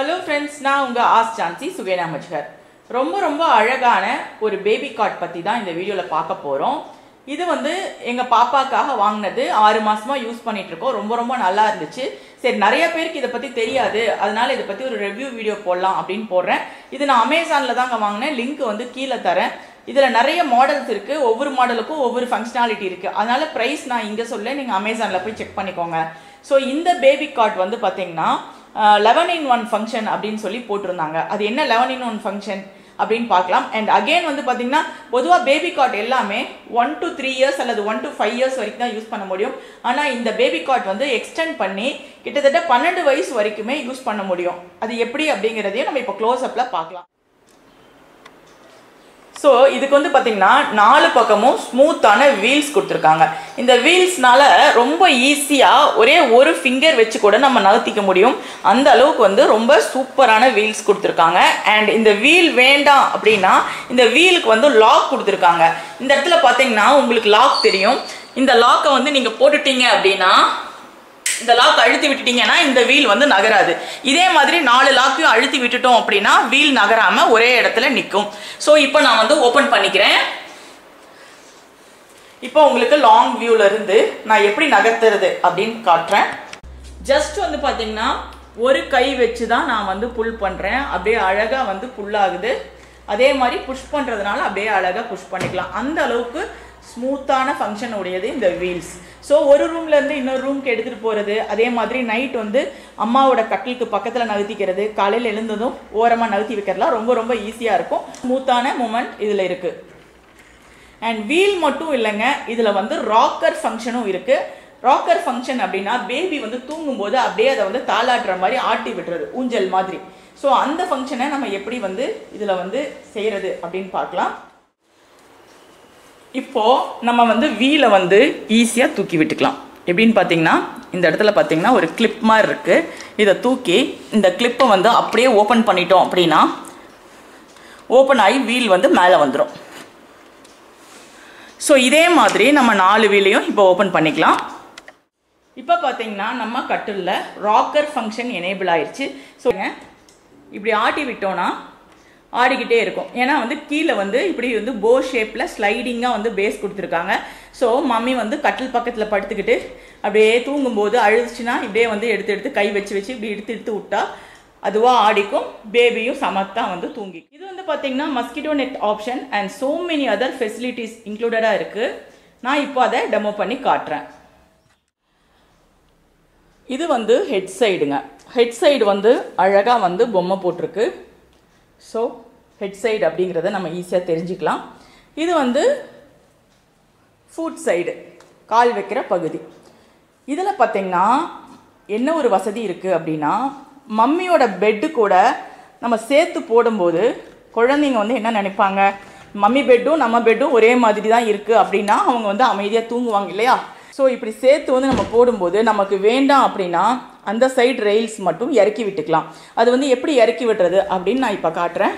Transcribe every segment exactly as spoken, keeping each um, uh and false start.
Hello friends, நான் உங்க as Jhansi சுகேனா மஜ்கர். ரொம்ப ரொம்ப அழகான ஒரு பேபி காட் பத்தி தான் இந்த வீடியோல பார்க்க போறோம். இது வந்து எங்க பாப்பாக்காக வாங்குனது ஆறு மாசமா யூஸ் பண்ணிட்டு இருக்கோம். ரொம்ப ரொம்ப நல்லா இருந்துச்சு. சரி நிறைய பேருக்கு இத பத்தி தெரியாது. அதனால இத பத்தி ஒரு ரிவ்யூ வீடியோ போடலாம் அப்படினு போடுறேன். இது நான் அமேசான்ல தாங்க வாங்குனேன். லிங்க் வந்து கீழ தரேன். இதுல நிறைய மாடல்ஸ் இருக்கு. ஒவ்வொரு மாடலுக்கும் ஒவ்வொரு ஃபங்க்ஷனாலிட்டி இருக்கு. அதனால பிரைஸ் நான் இங்க சொல்ல நீங்க அமேசான்ல போய் செக் பண்ணிக்கோங்க. சோ இந்த பேபி காட் வந்து பாத்தீங்கன்னா eleven in one ஃபங்க்ஷன் அப்படின்னு சொல்லி போட்டிருந்தாங்க. அது என்ன eleven in one ஃபங்க்ஷன் அப்படின்னு பார்க்கலாம். அண்ட் அகைன் வந்து பாத்தீங்கன்னா பொதுவா பேபி காட் எல்லாமே ஒன் டு த்ரீ இயர்ஸ் அல்லது ஒன் டு ஃபைவ் இயர்ஸ் வரைக்கும் தான் யூஸ் பண்ண முடியும். ஆனா இந்த பேபி காட் வந்து எக்ஸ்டெண்ட் பண்ணி கிட்டத்தட்ட பன்னெண்டு வயசு வரைக்குமே யூஸ் பண்ண முடியும். அது எப்படி அப்படிங்கிறதையும் நம்ம இப்போ க்ளோஸ் அப்ல பார்க்கலாம். ஸோ இதுக்கு வந்து பார்த்தீங்கன்னா நாலு பக்கமும் ஸ்மூத்தான வீல்ஸ் கொடுத்துருக்காங்க. இந்த வீல்ஸ்னால ரொம்ப ஈஸியாக ஒரே ஒரு ஃபிங்கர் வச்சு கூட நம்ம நகர்த்திக்க முடியும். அந்த அளவுக்கு வந்து ரொம்ப சூப்பரான வீல்ஸ் கொடுத்துருக்காங்க. அண்ட் இந்த வீல் வேண்டாம் அப்படின்னா இந்த வீலுக்கு வந்து லாக் கொடுத்துருக்காங்க. இந்த இடத்துல பார்த்தீங்கன்னா உங்களுக்கு லாக் தெரியும். இந்த லாக்கை வந்து நீங்கள் போட்டுட்டீங்க அப்படின்னா இந்த லாக் அழுத்தி விட்டுட்டீங்கன்னா இந்த வீல் வந்து நகராது. இதே மாதிரி நாலு லாக்கையும் அழுத்தி விட்டுட்டோம் அப்படின்னா வீல் நகராம ஒரே இடத்துல நிற்கும். ஸோ இப்போ நான் வந்து ஓப்பன் பண்ணிக்கிறேன். இப்போ உங்களுக்கு லாங் வியூல இருந்து நான் எப்படி நகர்த்துறது அப்படின்னு காட்டுறேன். ஜஸ்ட் வந்து பார்த்தீங்கன்னா ஒரு கை வச்சு தான் நான் வந்து புல் பண்றேன். அப்படியே அழகா வந்து புல் ஆகுது. அதே மாதிரி புஷ் பண்றதுனால அப்படியே அழகா புஷ் பண்ணிக்கலாம். அந்த அளவுக்கு ஸ்மூத்தான ஃபங்க்ஷன் உடையது இந்த வீல்ஸ். ஸோ ஒரு ரூம்ல இருந்து இன்னொரு ரூம்க்கு எடுத்துட்டு போறது, அதே மாதிரி நைட் வந்து அம்மாவோட கட்டிலுக்கு பக்கத்துல நகர்த்திக்கிறது, காலையில் எழுந்ததும் ஓரமா நகர்த்தி வைக்கிறதுலாம் ரொம்ப ரொம்ப ஈஸியா இருக்கும். ஸ்மூத்தான மூமெண்ட் இதுல இருக்கு. அண்ட் வீல் மட்டும் இல்லைங்க, இதுல வந்து ராக்கர் ஃபங்க்ஷனும் இருக்கு. ராக்கர் ஃபங்க்ஷன் அப்படின்னா பேபி வந்து தூங்கும் போது அப்படியே அதை வந்து தாளாட்டுற மாதிரி ஆட்டி விட்டுறது, ஊஞ்சல் மாதிரி. ஸோ அந்த ஃபங்க்ஷனை நம்ம எப்படி வந்து இதுல வந்து செய்யறது அப்படின்னு பார்க்கலாம். இப்போ நம்ம வந்து வீலை வந்து ஈஸியாக தூக்கி விட்டுக்கலாம். எப்படின்னு பார்த்தீங்கன்னா இந்த இடத்துல பார்த்தீங்கன்னா ஒரு கிளிப் மாதிரி இருக்கு. இதை தூக்கி இந்த கிளிப்பை வந்து அப்படியே ஓப்பன் பண்ணிட்டோம் அப்படின்னா ஓப்பன் ஆகி வீல் வந்து மேலே வந்துடும். ஸோ இதே மாதிரி நம்ம நாலு வீலையும் இப்போ ஓப்பன் பண்ணிக்கலாம். இப்போ பார்த்தீங்கன்னா நம்ம கட்டிலில் ராக்கர் ஃபங்க்ஷன் எனேபிள் ஆயிடுச்சு. ஸோ இப்படி ஆட்டி விட்டோன்னா ஆடிக்கிட்டே இருக்கும். ஏன்னா வந்து கீழே வந்து இப்படி வந்து போ ஷேப்பில் ஸ்லைடிங்காக வந்து பேஸ் கொடுத்துருக்காங்க. ஸோ மம்மி வந்து கட்டில் பக்கத்தில் படுத்துக்கிட்டு அப்படியே தூங்கும்போது அழுதுச்சுன்னா இப்படியே வந்து எடுத்து எடுத்து கை வச்சு வச்சு இப்படி எடுத்து எடுத்து விட்டா அதுவாக ஆடிக்கும். பேபியும் சமத்தா வந்து தூங்கி. இது வந்து பார்த்தீங்கன்னா mosquito net option and so many other facilities இன்க்ளூடடாக இருக்குது. நான் இப்போ அதை டெமோ பண்ணி காட்டுறேன். இது வந்து ஹெட் சைடுங்க. ஹெட் சைடு வந்து அழகாக வந்து பொம்மை போட்டிருக்கு. ஸோ ஹெட் சைடு அப்படிங்கிறத நம்ம ஈஸியாக தெரிஞ்சுக்கலாம். இது வந்து ஃபுட் சைடு, கால் வைக்கிற பகுதி. இதில் பார்த்தீங்கன்னா என்ன ஒரு வசதி இருக்குது அப்படின்னா மம்மியோட பெட்டு கூட நம்ம சேர்த்து போடும்போது குழந்தைங்க வந்து என்ன நினைப்பாங்க, மம்மி பெட்டும் நம்ம பெட்டும் ஒரே மாதிரி தான் இருக்குது அப்படின்னா அவங்க வந்து அமைதியாக தூங்குவாங்க இல்லையா. ஸோ இப்படி சேர்த்து வந்து நம்ம போடும்போது நமக்கு வேண்டாம் அப்படின்னா அந்த சைடு ரெயில்ஸ் மட்டும் இறக்கி விட்டுக்கலாம். அது வந்து எப்படி இறக்கி விடுறது அப்படின்னு நான் இப்போ காட்டுறேன்.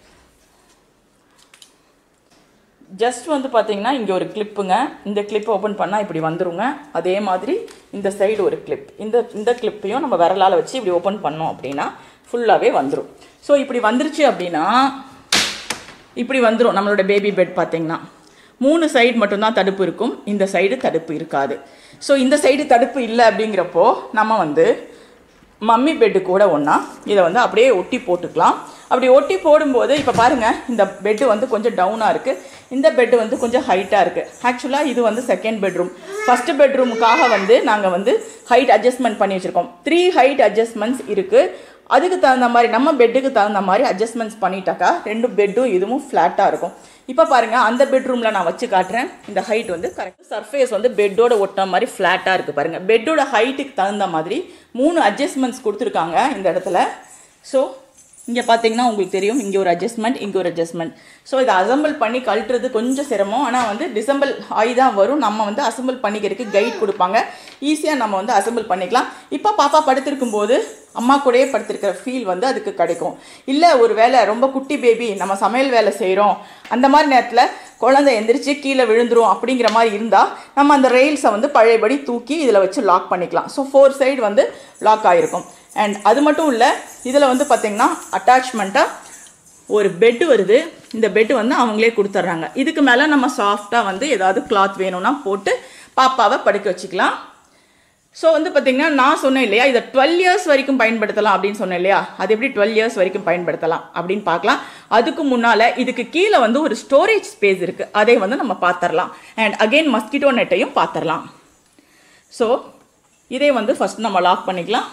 ஜஸ்ட் வந்து பார்த்தீங்கன்னா இங்கே ஒரு கிளிப்புங்க. இந்த கிளிப்பை ஓப்பன் பண்ணால் இப்படி வந்துருங்க. அதே மாதிரி இந்த சைடு ஒரு கிளிப், இந்த இந்த கிளிப்பையும் நம்ம விரலால் வச்சு இப்படி ஓப்பன் பண்ணோம் அப்படின்னா ஃபுல்லாகவே வந்துடும். ஸோ இப்படி வந்துருச்சு அப்படின்னா இப்படி வந்துடும். நம்மளோட பேபி பெட் பார்த்தீங்கன்னா மூணு சைடு மட்டும்தான் தடுப்பு இருக்கும், இந்த சைடு தடுப்பு இருக்காது. ஸோ இந்த சைடு தடுப்பு இல்லை அப்படிங்கிறப்போ நம்ம வந்து மம்மி பெட்டு கூட ஒன்றா இதை வந்து அப்படியே ஒட்டி போட்டுக்கலாம். அப்படி ஒட்டி போடும்போது இப்போ பாருங்கள் இந்த பெட்டு வந்து கொஞ்சம் டவுனாக இருக்குது, இந்த பெட்டு வந்து கொஞ்சம் ஹைட்டாக இருக்குது. ஆக்சுவலாக இது வந்து செகண்ட் பெட்ரூம். ஃபஸ்ட்டு பெட்ரூமுக்காக வந்து நாங்கள் வந்து ஹைட் அட்ஜஸ்ட்மெண்ட் பண்ணி வச்சுருக்கோம். த்ரீ ஹைட் அட்ஜஸ்ட்மெண்ட்ஸ் இருக்குது. அதுக்கு தகுந்த மாதிரி நம்ம பெட்டுக்கு தகுந்த மாதிரி அட்ஜஸ்ட்மெண்ட்ஸ் பண்ணிட்டாக்கா ரெண்டு பெட்டும் இதுவும் ஃப்ளாட்டாக இருக்கும். இப்போ பாருங்கள் அந்த பெட்ரூமில் நான் வச்சு காட்டுறேன். இந்த ஹைட் வந்து கரெக்ட் சர்ஃபேஸ் வந்து பெட்டோட ஒட்டின மாதிரி ஃப்ளாட்டாக இருக்குது பாருங்கள். பெட்டோட ஹைட்டுக்கு தகுந்த மாதிரி மூணு அட்ஜஸ்ட்மெண்ட்ஸ் கொடுத்துருக்காங்க இந்த இடத்துல. ஸோ இங்கே பார்த்தீங்கன்னா உங்களுக்கு தெரியும், இங்கே ஒரு அட்ஜஸ்ட்மெண்ட், இங்கே ஒரு அட்ஜஸ்ட்மெண்ட். ஸோ இதை அசம்பிள் பண்ணி கழட்டுறது கொஞ்சம் சிரமம். ஆனால் வந்து டிசம்பிள் ஆகி தான் வரும். நம்ம வந்து அசம்பிள் பண்ணிக்கிறதுக்கு கைட் கொடுப்பாங்க. ஈஸியாக நம்ம வந்து அசம்பிள் பண்ணிக்கலாம். இப்போ பாப்பா படுத்திருக்கும் போது அம்மா கூடயே படுத்திருக்கிற ஃபீல் வந்து அதுக்கு கிடைக்கும். இல்லை ஒரு வேலை ரொம்ப குட்டி பேபி நம்ம சமையல் வேலை செய்கிறோம், அந்த மாதிரி நேரத்தில் குழந்தை எந்திரிச்சு கீழே விழுந்துரும் அப்படிங்கிற மாதிரி இருந்தால் நம்ம அந்த ரெயில்ஸை வந்து பழையபடி தூக்கி இதில் வச்சு லாக் பண்ணிக்கலாம். ஸோ ஃபோர் சைடு வந்து லாக் ஆகிருக்கும். அண்ட் அது மட்டும் இல்லை, இதில் வந்து பார்த்தீங்கன்னா அட்டாச்மெண்ட்டாக ஒரு பெட்டு வருது. இந்த பெட்டு வந்து அவங்களே கொடுத்துட்றாங்க. இதுக்கு மேலே நம்ம சாஃப்டாக வந்து ஏதாவது கிளாத் வேணும்னா போட்டு பாப்பாவை படுக்க வச்சுக்கலாம். ஸோ வந்து பார்த்தீங்கன்னா நான் சொன்னேன் இல்லையா, இதை டுவெல் இயர்ஸ் வரைக்கும் பயன்படுத்தலாம் அப்படின்னு சொன்னேன் இல்லையா, அது எப்படி டுவெல் இயர்ஸ் வரைக்கும் பயன்படுத்தலாம் அப்படின்னு பார்க்கலாம். அதுக்கு முன்னால் இதுக்கு கீழே வந்து ஒரு ஸ்டோரேஜ் ஸ்பேஸ் இருக்குது, அதை வந்து நம்ம பார்த்துடலாம். அண்ட் அகெயின் மஸ்கிட்டோ நெட்டையும் பார்த்துடலாம். ஸோ இதை வந்து ஃபஸ்ட் நம்ம லாக் பண்ணிக்கலாம்.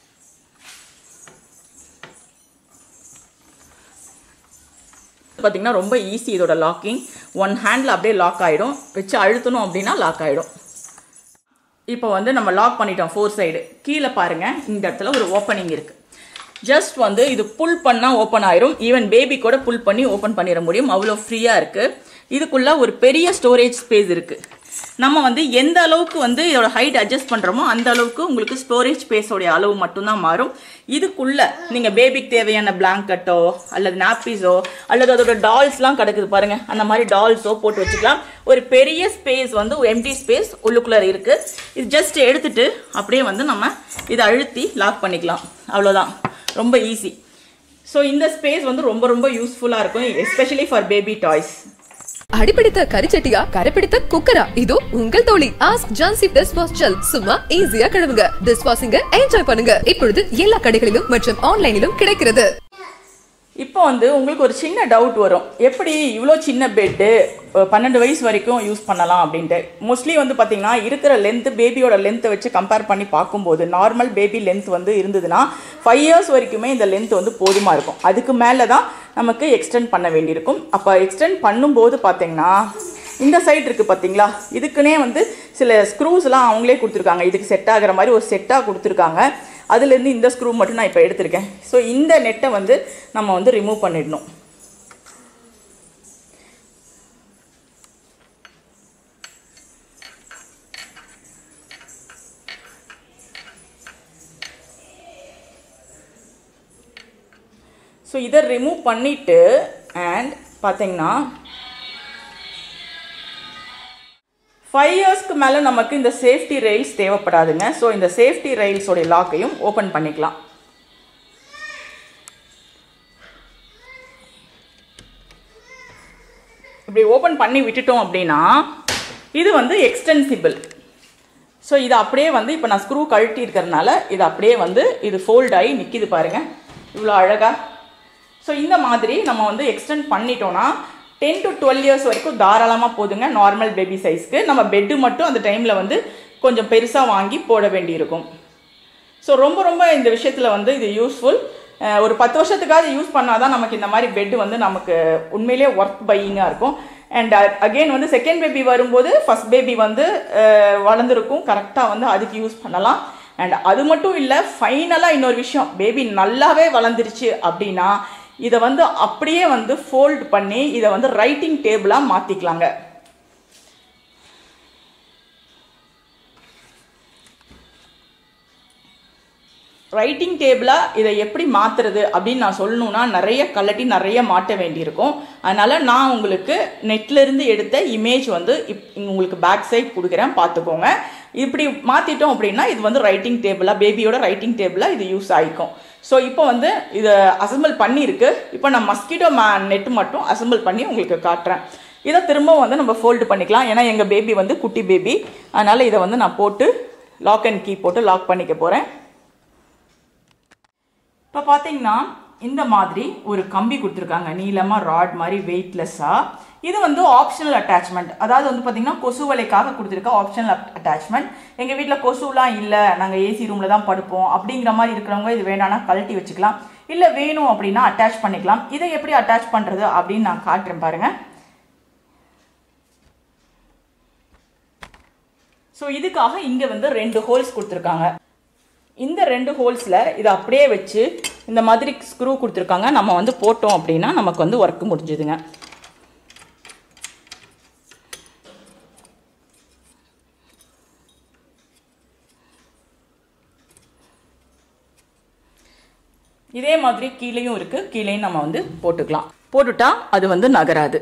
பார்த்தீங்கன்னா ரொம்ப ஈஸி இதோட லாக்கிங். ஒன் ஹேண்டில் அப்படியே லாக் ஆகிடும். வச்சு அழுத்தணும் அப்படின்னா லாக் ஆகிடும். இப்போ வந்து நம்ம லாக் பண்ணிட்டோம் ஃபோர் சைடு. கீழே பாருங்கள், இந்த இடத்துல ஒரு ஓப்பனிங் இருக்குது. ஜஸ்ட் வந்து இது புல் பண்ணால் ஓப்பன் ஆயிரும். ஈவன் பேபி கூட புல் பண்ணி ஓப்பன் பண்ணிட முடியும். அவ்வளோ ஃப்ரீயாக இருக்குது. இதுக்குள்ளே ஒரு பெரிய ஸ்டோரேஜ் ஸ்பேஸ் இருக்குது. நம்ம வந்து எந்த அளவுக்கு வந்து இதோட ஹைட் அட்ஜஸ்ட் பண்ணுறோமோ அந்த அளவுக்கு உங்களுக்கு ஸ்டோரேஜ் ஸ்பேஸோடைய அளவு மட்டும்தான் மாறும். இதுக்குள்ளே நீங்கள் பேபிக்கு தேவையான பிளாங்கெட்டோ அல்லது நாப்பீஸோ அல்லது அதோட டால்ஸ்லாம் கிடக்குது பாருங்கள், அந்த மாதிரி டால்ஸோ போட்டு வச்சுக்கலாம். ஒரு பெரிய ஸ்பேஸ் வந்து எம்டி ஸ்பேஸ் உள்ளுக்குள்ளே இருக்குது. இது ஜஸ்ட் எடுத்துகிட்டு அப்படியே வந்து நம்ம இதை அழுத்தி லாக் பண்ணிக்கலாம். அவ்வளோதான், ரொம்ப ஈஸி. ஸோ இந்த ஸ்பேஸ் வந்து ரொம்ப ரொம்ப யூஸ்ஃபுல்லாக இருக்கும், எஸ்பெஷலி ஃபார் பேபி டாய்ஸ். அடிபிடித்த கரிச்சட்டியா, கரைப்பிடித்த குக்கரா, இதோ உங்கள் தோழி ask Jhansi dish wash gel. சும்மா ஈஸியா கழுவுங்க, டிஷ் வாஷிங்க என்ஜாய் பண்ணுங்க. இப்பொழுது எல்லா கடைகளிலும் மற்றும் ஆன்லைனிலும் கிடைக்கிறது. இப்போ வந்து உங்களுக்கு ஒரு சின்ன டவுட் வரும், எப்படி இவ்வளோ சின்ன பெட்டு பன்னெண்டு வயசு வரைக்கும் யூஸ் பண்ணலாம் அப்படின்ட்டு. மோஸ்ட்லி வந்து பார்த்தீங்கன்னா இருக்கிற லென்த்து பேபியோட லென்த்தை வச்சு கம்பேர் பண்ணி பார்க்கும்போது நார்மல் பேபி லென்த் வந்து இருந்ததுன்னா ஃபைவ் இயர்ஸ் வரைக்குமே இந்த லென்த் வந்து போதுமாக இருக்கும். அதுக்கு மேலே தான் நமக்கு எக்ஸ்டெண்ட் பண்ண வேண்டியிருக்கும். அப்போ எக்ஸ்டெண்ட் பண்ணும்போது பார்த்தீங்கன்னா இந்த சைட் இருக்குது பார்த்தீங்களா, இதுக்குன்னே வந்து சில ஸ்க்ரூஸ்லாம் அவங்களே கொடுத்துருக்காங்க. இதுக்கு செட் ஆகிற மாதிரி ஒரு செட்டாக கொடுத்துருக்காங்க. அதுலேருந்து இந்த ஸ்க்ரூ மட்டும் நான் இப்போ எடுத்திருக்கேன். ஸோ இந்த நெட்டை வந்து நம்ம வந்து ரிமூவ் பண்ணிடணும். ஸோ இதை ரிமூவ் பண்ணிவிட்டு அண்ட் பார்த்தீங்கன்னா ஃபைவ் இயர்ஸ்க்கு மேலே நமக்கு இந்த சேஃப்டி ரெயில்ஸ் தேவைப்படாதுங்க. ஸோ இந்த சேஃப்டி ரெயில்ஸோடைய லாக்கையும் ஓப்பன் பண்ணிக்கலாம். இப்படி ஓப்பன் பண்ணி விட்டுட்டோம் அப்படின்னா இது வந்து எக்ஸ்டென்சிபிள். ஸோ இது அப்படியே வந்து இப்போ நான் ஸ்க்ரூ கழட்டி இருக்கிறதுனால இது அப்படியே வந்து இது ஃபோல்ட் ஆகி நிற்கிது பாருங்கள், இவ்வளோ அழகாக. ஸோ இந்த மாதிரி நம்ம வந்து எக்ஸ்டெண்ட் பண்ணிட்டோன்னா டென் டு டுவெல் இயர்ஸ் வரைக்கும் தாராளமாக போதுங்க நார்மல் பேபி சைஸ்க்கு. நம்ம பெட்டு மட்டும் அந்த டைமில் வந்து கொஞ்சம் பெருசாக வாங்கி போட வேண்டியிருக்கும். ஸோ ரொம்ப ரொம்ப இந்த விஷயத்தில் வந்து இது யூஸ்ஃபுல். ஒரு பத்து வருஷத்துக்காவது யூஸ் பண்ணால் தான் நமக்கு இந்த மாதிரி பெட்டு வந்து நமக்கு உண்மையிலே ஒர்த் பையிங்காக இருக்கும். அண்ட் அகெயின் வந்து செகண்ட் பேபி வரும்போது ஃபஸ்ட் பேபி வந்து வளர்ந்துருக்கும், கரெக்டாக வந்து அதுக்கு யூஸ் பண்ணலாம். அண்ட் அது மட்டும் இல்லை, ஃபைனலாக இன்னொரு விஷயம், பேபி நல்லாவே வளர்ந்துருச்சு அப்படின்னா இதை வந்து அப்படியே வந்து ஃபோல்ட் பண்ணி இதை வந்து ரைட்டிங் டேபிளாக மாற்றிக்கலாங்க. ரைட்டிங் டேபிளாக இதை எப்படி மாற்றுறது அப்படின்னு நான் சொல்லணுன்னா நிறைய கலட்டி நிறைய மாட்ட வேண்டியிருக்கும். அதனால் நான் உங்களுக்கு நெட்லேருந்து எடுத்த இமேஜ் வந்து இப் உங்களுக்கு பேக் சைட் கொடுக்குறேன், பார்த்துக்கோங்க. இப்படி மாற்றிட்டோம் அப்படின்னா இது வந்து ரைட்டிங் டேபிளாக, பேபியோட ரைட்டிங் டேபிளாக இது யூஸ் ஆகிக்கும். ஸோ இப்போ வந்து இதை அசம்பிள் பண்ணியிருக்கு. இப்போ நான் மஸ்கிட்டோ மே நெட்டு மட்டும் அசம்பிள் பண்ணி உங்களுக்கு காட்டுறேன். இதை திரும்ப வந்து நம்ம ஃபோல்டு பண்ணிக்கலாம். ஏன்னா எங்கள் பேபி வந்து குட்டி பேபி, அதனால் இதை வந்து நான் போட்டு லாக் அண்ட் கீ போட்டு லாக் பண்ணிக்க போகிறேன். இப்போ பார்த்தீங்கன்னா இந்த மாதிரி ஒரு கம்பி கொடுத்துருக்காங்க, நீளமாக ராட் மாதிரி வெயிட்லெஸ்ஸாக. இது வந்து ஆப்ஷனல் அட்டாச்மெண்ட், அதாவது வந்து பார்த்தீங்கன்னா கொசு வலைக்காக கொடுத்துருக்க ஆப்ஷனல் அட்டாச்மெண்ட். எங்கள் வீட்டில் கொசுலாம் இல்லை, நாங்கள் ஏசி ரூமில் தான் படுப்போம் அப்படிங்கிற மாதிரி இருக்கிறவங்க இது வேணான்னா கழட்டி வச்சுக்கலாம். இல்லை வேணும் அப்படின்னா அட்டாச் பண்ணிக்கலாம். இதை எப்படி அட்டாச் பண்ணுறது அப்படின்னு நான் காட்டுறேன் பாருங்கள். ஸோ இதுக்காக இங்கே வந்து ரெண்டு ஹோல்ஸ் கொடுத்துருக்காங்க. இந்த ரெண்டு ஹோல்ஸில் இதை அப்படியே வச்சு இந்த மாதிரி ஸ்க்ரூ கொடுத்துருக்காங்க. நம்ம வந்து போட்டோம் அப்படின்னா நமக்கு வந்து ஒர்க் முடிஞ்சுதுங்க. இதே மாதிரி கீழேயும் இருக்குது, கீழேயும் நம்ம வந்து போட்டுக்கலாம். போட்டுட்டா அது வந்து நகராது.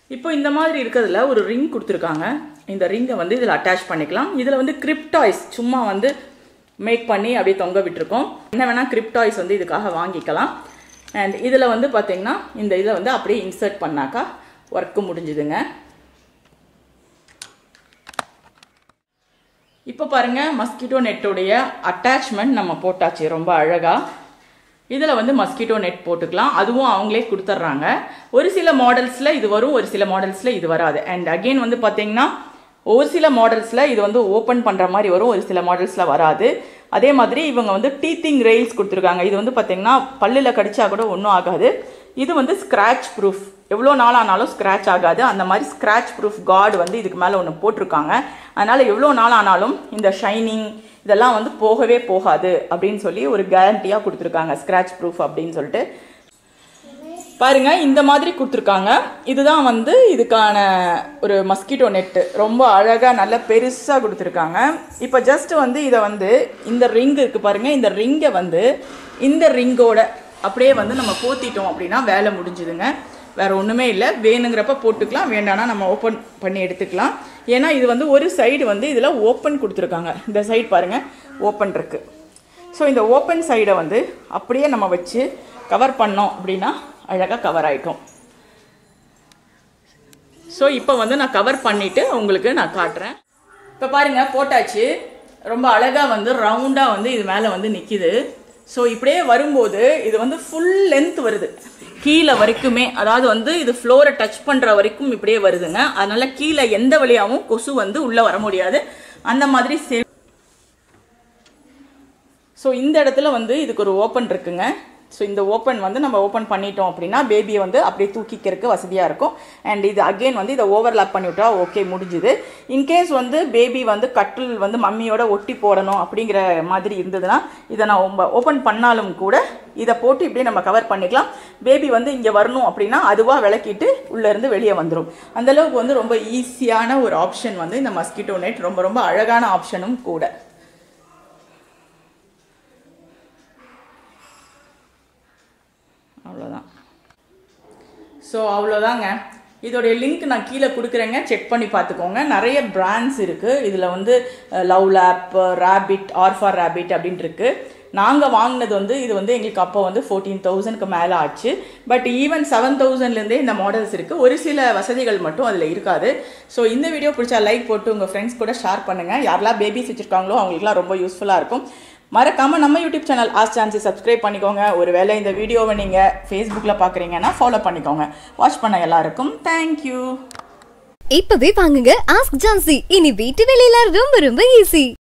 இப்போ இந்த மாதிரி இருக்கிறதுல ஒரு ரிங் கொடுத்துருக்காங்க. இந்த ரிங்கை வந்து இதில் அட்டாச் பண்ணிக்கலாம். இதில் வந்து கிரிப்டாய்ஸ் சும்மா வந்து மேக் பண்ணி அப்படியே தொங்க விட்டுருக்கோம். என்ன வேணால் கிரிப்டாய்ஸ் வந்து இதுக்காக வாங்கிக்கலாம். அண்ட் இதில் வந்து பார்த்தீங்கன்னா இந்த இதை வந்து அப்படியே இன்சர்ட் பண்ணாக்கா ஒர்க்கு முடிஞ்சுதுங்க. இப்போ பாருங்கள், மஸ்கிட்டோ நெட்டோடைய அட்டாச்மெண்ட் நம்ம போட்டாச்சு ரொம்ப அழகாக. இதில் வந்து மஸ்கிட்டோ நெட் போட்டுக்கலாம். அதுவும் அவங்களே கொடுத்துட்றாங்க. ஒரு சில மாடல்ஸில் இது வரும், ஒரு சில மாடல்ஸில் இது வராது. அண்ட் அகெயின் வந்து பார்த்தீங்கன்னா ஒரு சில மாடல்ஸில் இது வந்து ஓப்பன் பண்ணுற மாதிரி வரும், ஒரு சில மாடல்ஸில் வராது. அதே மாதிரி இவங்க வந்து டீத்திங் ரெயில்ஸ் கொடுத்துருக்காங்க. இது வந்து பார்த்தீங்கன்னா பல்லில் கடிச்சா கூட ஒன்றும் ஆகாது. இது வந்து ஸ்க்ராட்ச் ப்ரூஃப், எவ்வளோ நாள் ஆனாலும் ஸ்க்ராட்ச் ஆகாது. அந்த மாதிரி ஸ்க்ராட்ச் ப்ரூஃப் கார்டு வந்து இதுக்கு மேலே ஒன்று போட்டிருக்காங்க. அதனால் எவ்வளோ நாள் ஆனாலும் இந்த ஷைனிங் இதெல்லாம் வந்து போகவே போகாது அப்படின்னு சொல்லி ஒரு கேரண்டியாக கொடுத்துருக்காங்க, ஸ்க்ராட்ச் ப்ரூஃப் அப்படின்னு சொல்லிட்டு. பாருங்க, இந்த மாதிரி கொடுத்துருக்காங்க. இதுதான் வந்து இதுக்கான ஒரு மஸ்கிட்டோ நெட்டு. ரொம்ப அழகாக நல்ல பெருசாக கொடுத்துருக்காங்க. இப்போ ஜஸ்ட் வந்து இதை வந்து இந்த ரிங் இருக்குது பாருங்கள், இந்த ரிங்கை வந்து இந்த ரிங்கோட அப்படியே வந்து நம்ம போத்திட்டோம் அப்படின்னா வேலை முடிஞ்சுதுங்க. வேறு ஒன்றுமே இல்லை. வேணுங்கிறப்ப போட்டுக்கலாம், வேண்டானா நம்ம ஓப்பன் பண்ணி எடுத்துக்கலாம். ஏன்னா இது வந்து ஒரு சைடு வந்து இதில் ஓப்பன் கொடுத்துருக்காங்க. இந்த சைடு பாருங்கள் ஓப்பன் இருக்குது. ஸோ இந்த ஓப்பன் சைடை வந்து அப்படியே நம்ம வச்சு கவர் பண்ணோம் அப்படின்னா அழகாக கவர் ஆகிட்டோம். ஸோ இப்போ வந்து நான் கவர் பண்ணிவிட்டு உங்களுக்கு நான் காட்டுறேன். இப்போ பாருங்கள், போட்டாச்சு. ரொம்ப அழகாக வந்து ரவுண்டாக வந்து இது மேலே வந்து நிற்கிது. ஸோ இப்படியே வரும்போது இது வந்து ஃபுல் லென்த் வருது கீழே வரைக்குமே. அதாவது வந்து இது ஃப்ளோரை டச் பண்ணுற வரைக்கும் இப்படியே வருதுங்க. அதனால கீழே எந்த வழியாகவும் கொசு வந்து உள்ளே வர முடியாது. அந்த மாதிரி சேவ். ஸோ இந்த இடத்துல வந்து இதுக்கு ஒரு ஓப்பன் இருக்குங்க. ஸோ இந்த ஓப்பன் வந்து நம்ம ஓப்பன் பண்ணிட்டோம் அப்படின்னா பேபியை வந்து அப்படியே தூக்கிக்கிறதுக்கு வசதியாக இருக்கும். அண்ட் இது அகெயின் வந்து இதை ஓவர்லாப் பண்ணிவிட்டா ஓகே முடிஞ்சுது. இன்கேஸ் வந்து பேபி வந்து கட்டில் வந்து மம்மியோட ஒட்டி போடணும் அப்படிங்கிற மாதிரி இருந்ததுன்னா இதை நான் ஓப்பன் பண்ணாலும் கூட இதை போட்டு இப்படியே நம்ம கவர் பண்ணிக்கலாம். பேபி வந்து இங்கே வரணும் அப்படின்னா அதுவாக விளக்கிட்டு உள்ளேருந்து வெளியே வந்துடும். அந்தளவுக்கு வந்து ரொம்ப ஈஸியான ஒரு ஆப்ஷன் வந்து இந்த மஸ்கிட்டோ நெட். ரொம்ப ரொம்ப அழகான ஆப்ஷனும் கூட. அவ்வளோதான். ஸோ அவ்வளோதாங்க. இதோடைய லிங்க் நான் கீழே கொடுக்குறேங்க, செக் பண்ணி பார்த்துக்கோங்க. நிறைய பிராண்ட்ஸ் இருக்குது. இதில் வந்து love lab, rapid, R for rapid அப்படின்ட்டு இருக்குது. நாங்கள் வாங்கினது வந்து இது வந்து எங்களுக்கு அப்போ வந்து ஃபோர்டீன் தௌசண்ட்க்கு மேலே ஆச்சு. பட் ஈவன் செவன் தௌசண்ட்லேருந்தே இந்த மாடல்ஸ் இருக்குது. ஒரு சில வசதிகள் மட்டும் அதில் இருக்காது. ஸோ இந்த வீடியோ பிடிச்சா லைக் போட்டு உங்கள் ஃப்ரெண்ட்ஸ் கூட ஷேர் பண்ணுங்கள். யாரெல்லாம் பேபிஸ் வச்சுருக்காங்களோ அவங்களுக்குலாம் ரொம்ப யூஸ்ஃபுல்லாக இருக்கும். மறக்காமல் நம்ம YouTube channel ask Jhansi subscribe பண்ணிக்கோங்க. ஒருவேளை இந்த வீடியோவை நீங்கள் ஃபேஸ்புக்கில் பார்க்குறீங்கன்னா ஃபாலோ பண்ணிக்கோங்க. வாட்ச் பண்ண எல்லாருக்கும் தேங்க்யூ. இப்பவே வாங்குங்க ஆஸ்க் ஜான்சி. இனி வீட்டு வேலையில ரொம்ப ரொம்ப ஈஸி.